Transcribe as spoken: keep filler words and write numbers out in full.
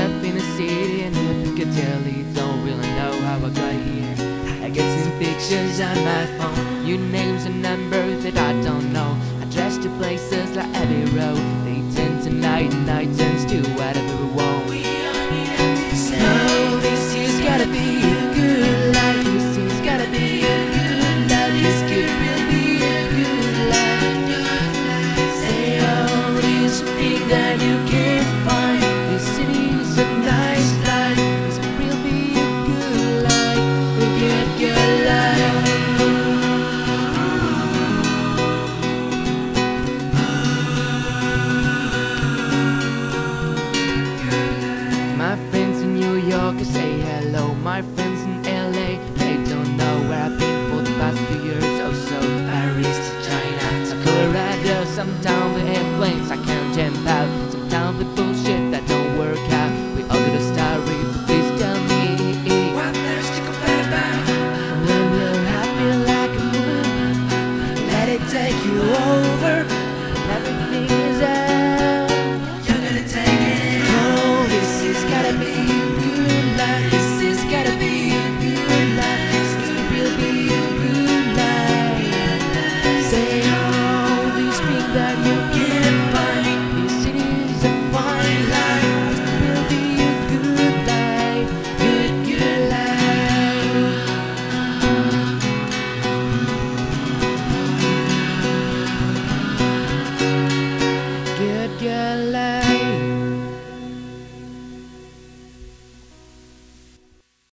up in the city and the Piccadilly. Don't really know how I got here. I get some pictures on my phone, new names and numbers that I don't know. Addressed to places like Abbey Road. They tend to night and night tends to whatever we want. No, this has gotta be a good life. This has gotta be a good life. This could really be a good life. Say all these things that you can't find. This city's a nice life. This could really be a good life. A good, good life. My friends in New York say hello. My friends